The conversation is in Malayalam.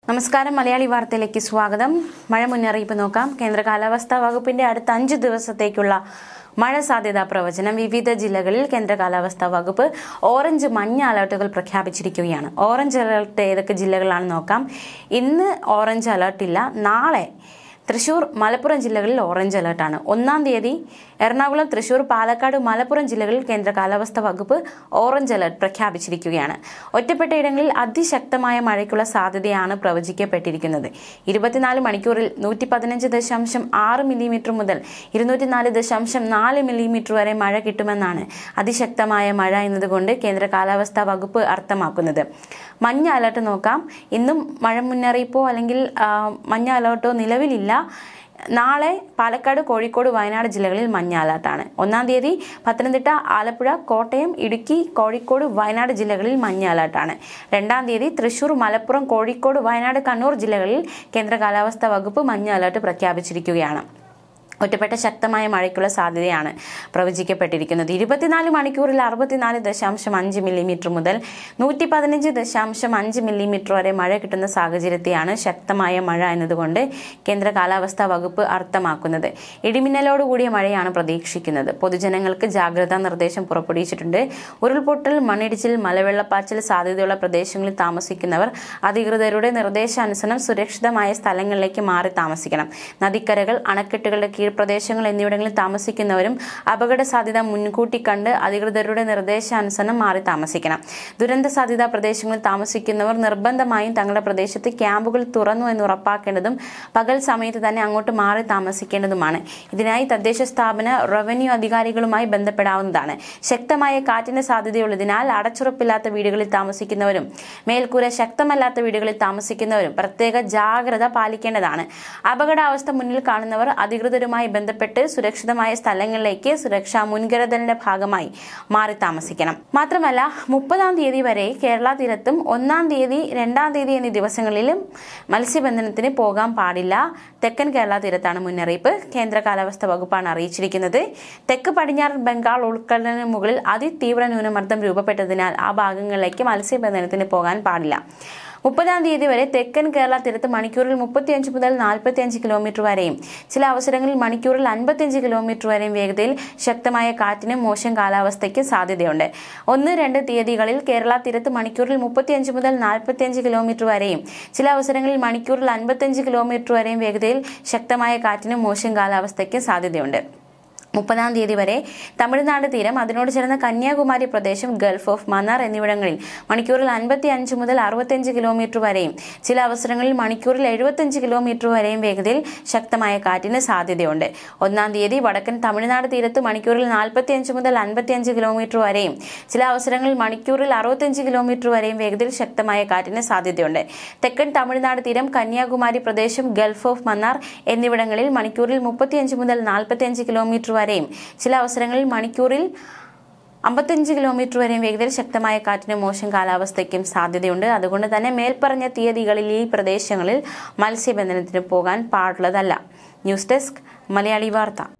നമസ്കാരം മലയാളി വാർത്തയിലേക്ക് സ്വാഗതം. മഴ മുന്നറിയിപ്പ് നോക്കാം. കേന്ദ്ര കാലാവസ്ഥാ വകുപ്പിന്റെ അടുത്ത 5 ദിവസത്തേക്കുള്ള മഴ സാധ്യതാ പ്രവചനം. വിവിധ ജില്ലകളിൽ കേന്ദ്ര കാലാവസ്ഥാ വകുപ്പ് ഓറഞ്ച് മഞ്ഞ അലർട്ടുകൾ പ്രഖ്യാപിച്ചിരിക്കുകയാണ്. ഓറഞ്ച് അലർട്ട് ഏതൊക്കെ ജില്ലകളാണെന്ന് നോക്കാം. ഇന്ന് ഓറഞ്ച് അലർട്ടില്ല. നാളെ തൃശൂർ, മലപ്പുറം ജില്ലകളിൽ ഓറഞ്ച് അലർട്ടാണ്. 1-ാം തീയതി എറണാകുളം, തൃശൂർ, പാലക്കാട്, മലപ്പുറം ജില്ലകളിൽ കേന്ദ്ര കാലാവസ്ഥാ വകുപ്പ് ഓറഞ്ച് അലർട്ട് പ്രഖ്യാപിച്ചിരിക്കുകയാണ്. ഒറ്റപ്പെട്ട ഇടങ്ങളിൽ അതിശക്തമായ മഴയ്ക്കുള്ള സാധ്യതയാണ് പ്രവചിക്കപ്പെട്ടിരിക്കുന്നത്. 24 മണിക്കൂറിൽ 115.6 മില്ലിമീറ്റർ മുതൽ 204.4 മില്ലിമീറ്റർ വരെ മഴ കിട്ടുമെന്നാണ് അതിശക്തമായ മഴ എന്നതുകൊണ്ട് കേന്ദ്ര കാലാവസ്ഥാ വകുപ്പ് അർത്ഥമാക്കുന്നത്. മഞ്ഞ അലർട്ട് നോക്കാം. ഇന്നും മഴ മുന്നറിയിപ്പോ അല്ലെങ്കിൽ മഞ്ഞ അലർട്ടോ നിലവിലില്ല. നാളെ പാലക്കാട്, കോഴിക്കോട്, വയനാട് ജില്ലകളിൽ മഞ്ഞ അലർട്ടാണ്. 1-ാം തീയതി പത്തനംതിട്ട, ആലപ്പുഴ, കോട്ടയം, ഇടുക്കി, കോഴിക്കോട്, വയനാട് ജില്ലകളിൽ മഞ്ഞ അലർട്ടാണ്. 2-ാം തീയതി തൃശൂർ, മലപ്പുറം, കോഴിക്കോട്, വയനാട്, കണ്ണൂർ ജില്ലകളിൽ കേന്ദ്ര കാലാവസ്ഥാ വകുപ്പ് മഞ്ഞ അലർട്ട് പ്രഖ്യാപിച്ചിരിക്കുകയാണ്. ഒറ്റപ്പെട്ട ശക്തമായ മഴയ്ക്കുള്ള സാധ്യതയാണ് പ്രവചിക്കപ്പെട്ടിരിക്കുന്നത്. 24 മണിക്കൂറിൽ 64.5 മില്ലിമീറ്റർ മുതൽ 115.5 മില്ലിമീറ്റർ വരെ മഴ കിട്ടുന്ന സാഹചര്യത്തെയാണ് ശക്തമായ മഴ എന്നതുകൊണ്ട് കേന്ദ്ര കാലാവസ്ഥാ വകുപ്പ് അർത്ഥമാക്കുന്നത്. ഇടിമിന്നലോടുകൂടിയ മഴയാണ് പ്രതീക്ഷിക്കുന്നത്. പൊതുജനങ്ങൾക്ക് ജാഗ്രതാ നിർദ്ദേശം പുറപ്പെടുവിച്ചിട്ടുണ്ട്. ഉരുൾപൊട്ടൽ, മണ്ണിടിച്ചിൽ, മലവെള്ളപ്പാച്ചിൽ സാധ്യതയുള്ള പ്രദേശങ്ങളിൽ താമസിക്കുന്നവർ അധികൃതരുടെ നിർദ്ദേശാനുസരണം സുരക്ഷിതമായ സ്ഥലങ്ങളിലേക്ക് മാറി താമസിക്കണം. നദിക്കരകൾ, അണക്കെട്ടുകളുടെ പ്രദേശങ്ങൾ എന്നിവിടങ്ങളിൽ താമസിക്കുന്നവരും അപകട സാധ്യത മുൻകൂട്ടി കണ്ട് അധികൃതരുടെ നിർദ്ദേശാനുസരണം മാറി താമസിക്കണം. ദുരന്ത സാധ്യതാ പ്രദേശങ്ങളിൽ താമസിക്കുന്നവർ നിർബന്ധമായും തങ്ങളുടെ പ്രദേശത്ത് ക്യാമ്പുകൾ തുറന്നു എന്ന് ഉറപ്പാക്കേണ്ടതും പകൽ സമയത്ത് തന്നെ അങ്ങോട്ട് മാറി താമസിക്കേണ്ടതുമാണ്. ഇതിനായി തദ്ദേശ സ്ഥാപന, റവന്യൂ അധികാരികളുമായി ബന്ധപ്പെടാവുന്നതാണ്. ശക്തമായ കാറ്റിന് സാധ്യതയുള്ളതിനാൽ അടച്ചുറപ്പില്ലാത്ത വീടുകളിൽ താമസിക്കുന്നവരും മേൽക്കൂര ശക്തമല്ലാത്ത വീടുകളിൽ താമസിക്കുന്നവരും പ്രത്യേക ജാഗ്രത പാലിക്കേണ്ടതാണ്. അപകടാവസ്ഥ മുന്നിൽ കാണുന്നവർ അധികൃതരുമായി ബന്ധപ്പെട്ട് സുരക്ഷിതമായ സ്ഥലങ്ങളിലേക്ക് സുരക്ഷാ മുൻകരുതലിന്റെ ഭാഗമായി മാറി താമസിക്കണം. മാത്രമല്ല 30-ാം തീയതി വരെ കേരള തീരത്തും 1-ാം തീയതി, 2-ാം തീയതി എന്നീ ദിവസങ്ങളിലും മത്സ്യബന്ധനത്തിന് പോകാൻ പാടില്ല. തെക്കൻ കേരള തീരത്താണ് മുന്നറിയിപ്പ്. കേന്ദ്ര കാലാവസ്ഥാ വകുപ്പാണ് അറിയിച്ചിരിക്കുന്നത്. തെക്ക് പടിഞ്ഞാറൻ ബംഗാൾ ഉൾക്കടലിന് മുകളിൽ അതിതീവ്ര ന്യൂനമർദ്ദം രൂപപ്പെട്ടതിനാൽ ആ ഭാഗങ്ങളിലേക്ക് മത്സ്യബന്ധനത്തിന് പോകാൻ പാടില്ല. 30-ാം തീയതി വരെ തെക്കൻ കേരള തീരത്ത് മണിക്കൂറിൽ 35 മുതൽ 45 കിലോമീറ്റർ വരെയും ചില അവസരങ്ങളിൽ മണിക്കൂറിൽ 55 കിലോമീറ്റർ വരെയും വേഗതയിൽ ശക്തമായ കാറ്റിനും മോശം കാലാവസ്ഥയ്ക്ക് സാധ്യതയുണ്ട്. 1-2 തീയതികളിൽ കേരള തീരത്ത് മണിക്കൂറിൽ 35 മുതൽ 45 കിലോമീറ്റർ വരെയും ചില അവസരങ്ങളിൽ മണിക്കൂറിൽ 55 കിലോമീറ്റർ വരെയും വേഗതയിൽ ശക്തമായ കാറ്റിനും മോശം കാലാവസ്ഥയ്ക്ക് സാധ്യതയുണ്ട്. 30-ാം തീയതി വരെ തമിഴ്നാട് തീരം, അതിനോട് ചേർന്ന കന്യാകുമാരി പ്രദേശം, ഗൾഫ് ഓഫ് മന്നാർ എന്നിവിടങ്ങളിൽ മണിക്കൂറിൽ 55 മുതൽ 65 കിലോമീറ്റർ വരെയും ചില അവസരങ്ങളിൽ മണിക്കൂറിൽ 75 കിലോമീറ്റർ വരെയും വേഗതയിൽ ശക്തമായ കാറ്റിന് സാധ്യതയുണ്ട്. 1-ാം തീയതി വടക്കൻ തമിഴ്നാട് തീരത്ത് മണിക്കൂറിൽ 45 മുതൽ 55 കിലോമീറ്റർ വരെയും ചില അവസരങ്ങളിൽ മണിക്കൂറിൽ 65 കിലോമീറ്റർ വരെയും വേഗതയിൽ ശക്തമായ കാറ്റിന് സാധ്യതയുണ്ട്. തെക്കൻ തമിഴ്നാട് തീരം, കന്യാകുമാരി പ്രദേശം, ഗൾഫ് ഓഫ് മന്നാർ എന്നിവിടങ്ങളിൽ മണിക്കൂറിൽ 35 മുതൽ 45 കിലോമീറ്റർ വരെയും ചില അവസരങ്ങളിൽ മണിക്കൂറിൽ 55 കിലോമീറ്റർ വരെയും വേഗതയിൽ ശക്തമായ കാറ്റിനും മോശം കാലാവസ്ഥയ്ക്കും സാധ്യതയുണ്ട്. അതുകൊണ്ട് തന്നെ മേൽപ്പറഞ്ഞ തീയതികളിൽ ഈ പ്രദേശങ്ങളിൽ മത്സ്യബന്ധനത്തിന് പോകാൻ പാടുള്ളതല്ല. ന്യൂസ് ഡെസ്ക്, മലയാളി വാർത്ത.